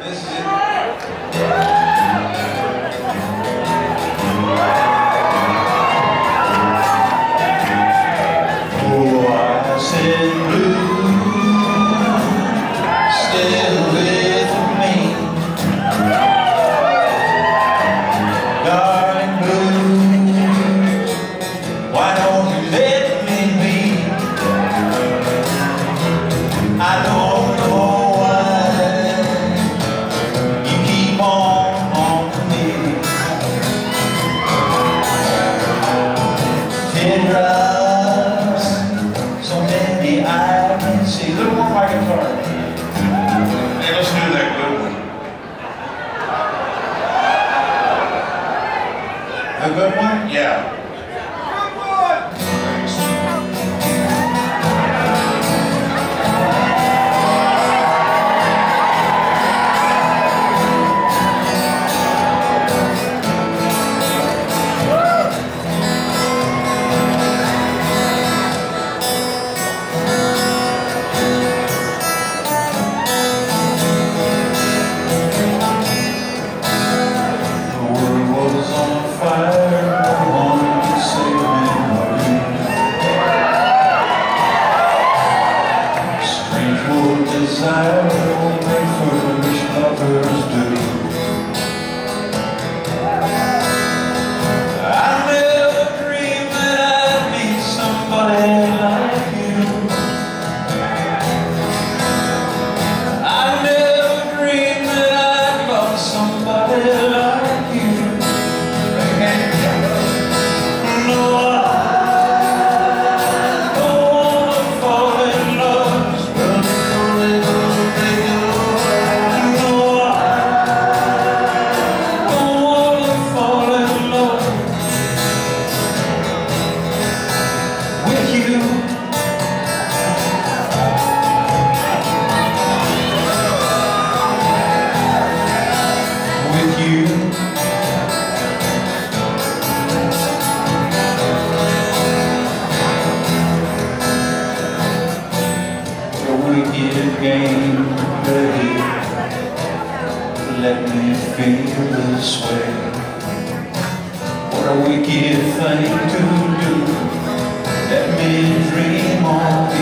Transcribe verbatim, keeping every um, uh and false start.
This is it. Oh, I said blue, still with me. Darling blue, why don't you let me be? I don't know why you keep on on me. Teardrops, so many I can see. Look more my guitar. Hey, let's do that good one. A good one? Yeah. Desire only foolish lovers do. I never dreamed that I'd meet somebody like you. I never dreamed that I'd love somebody like you. No, I don't wanna fall in love. Game, baby, let me feel this way. What a wicked thing to do. Let me dream on.